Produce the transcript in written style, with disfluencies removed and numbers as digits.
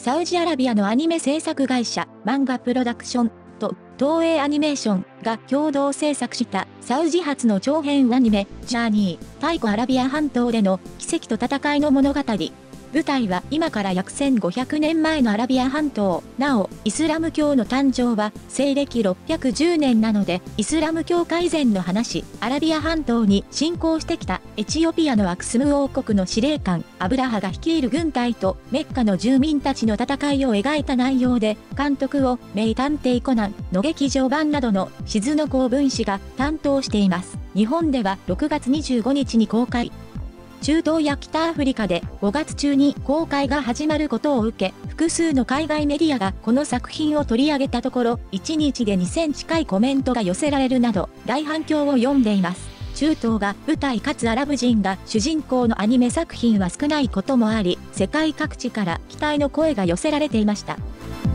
サウジアラビアのアニメ制作会社、漫画プロダクションと東映アニメーションが共同制作したサウジ発の長編アニメ、ジャーニー、太古アラビア半島での奇跡と戦いの物語。舞台は今から約1500年前のアラビア半島。なお、イスラム教の誕生は西暦610年なので、イスラム教改善の話。アラビア半島に侵攻してきたエチオピアのアクスム王国の司令官、アブラハが率いる軍隊とメッカの住民たちの戦いを描いた内容で、監督を名探偵コナンの劇場版などの静野公文氏が担当しています。日本では6月25日に公開。中東や北アフリカで5月中に公開が始まることを受け、複数の海外メディアがこの作品を取り上げたところ、1日で2000近いコメントが寄せられるなど、大反響を呼んでいます。中東が舞台かつアラブ人が主人公のアニメ作品は少ないこともあり、世界各地から期待の声が寄せられていました。